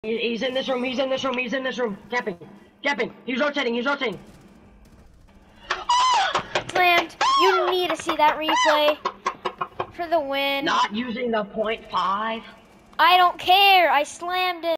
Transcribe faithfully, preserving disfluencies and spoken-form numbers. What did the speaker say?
He, he's in this room, he's in this room, he's in this room. Capping. Capping. He's rotating, he's rotating. Slammed. You need to see that replay for the win. Not using the point five. I don't care. I slammed it.